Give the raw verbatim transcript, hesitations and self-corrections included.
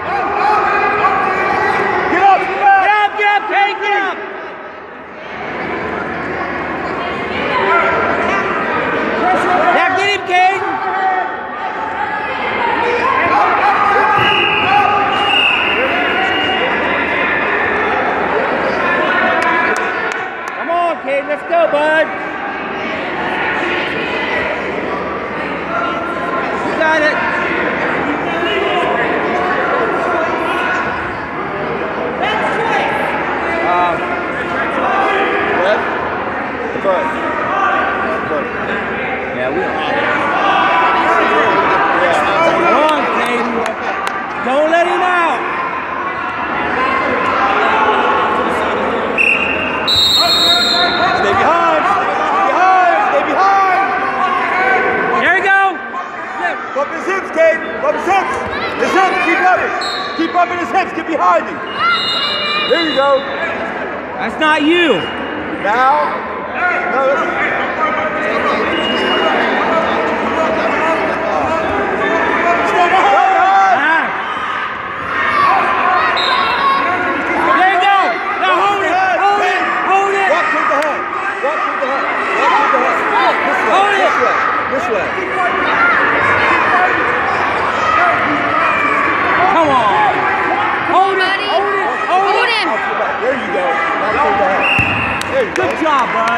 Get up, get up! Get up, get up, Kane, get up! Yeah, get him, Kane! Come on, Kane, let's go, bud! You got it! Yeah, we are. Come on, Caden. Don't let him out. Stay behind. Stay behind. Stay behind. There we go. Bump his hips, Kate. Bump his hips. His hips. Keep bumping. Keep bumping his hips. Get behind him. There you go. That's not you. Now. No, that's... This way. Come on. Hold it. Hold it. Hold it. There you go. There you go. Good job, bud.